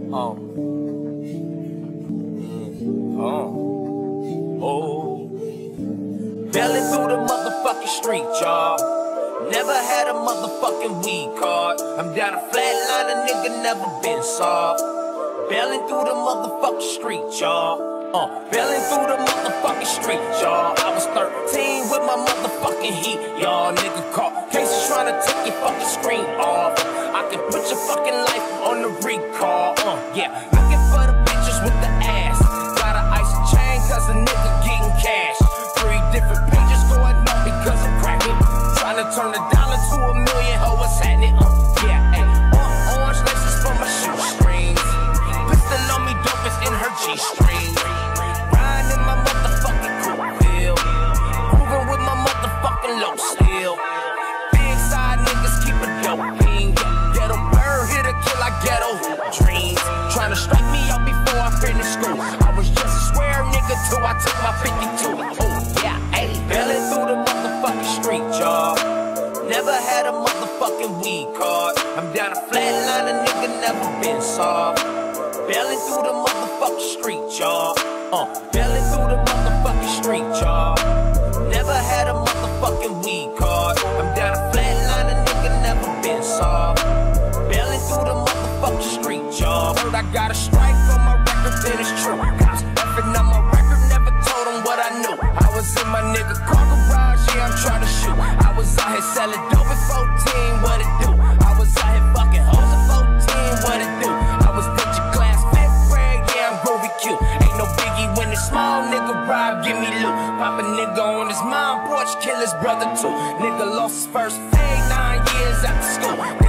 Belling through the motherfucking street, y'all. Never had a motherfucking weed card. I'm down a flat line, a nigga never been soft. Belling through the motherfucking street, y'all. Belling through the motherfucking street, y'all. I was 13 with my motherfucking heat, y'all. Nigga caught cases trying to take your fucking screen off. I can put your fucking life on the recall. Yeah, looking for the bitches with the ass. Got an ice chain cause a nigga getting cash. 3 different pages going on because I'm cracking. Trying to turn $1 to $1 million, ho, what's happening? Yeah, ayy. Orange laces for my shoestrings. Pistol on me, dope is in her G-string. Riding in my motherfucking coupe wheel. Moving with my motherfucking low steel. Big side niggas keep a dope bean. Ghetto bird, hit a kill like ghetto dreams. Trying to strike me out before I finish school. I was just a square nigga till I took my 52. Belling through the motherfucking street, y'all. Never had a motherfucking weed card. I'm down a flat line, a nigga never been soft. Belling through the motherfucking street, y'all. Belling through the motherfucking street, y'all. Never had a motherfucking weed card. I'm down a flat line, a nigga never been soft. Belling through the motherfucking street, y'all. Heard I got a strike on my record, then it's true. Cops effing on my record, never told them what I knew. I was in my nigga car garage, yeah, I'm trying to shoot. I was out here selling dope at 14, what it do? I was out here fucking hoes at 14, what it do? I was picture class 5th grade, yeah, I'm groovy cute. Ain't no biggie when the small nigga ride, give me loot. Pop a nigga on his mom porch, kill his brother too. Nigga lost his first fade 9 years after school.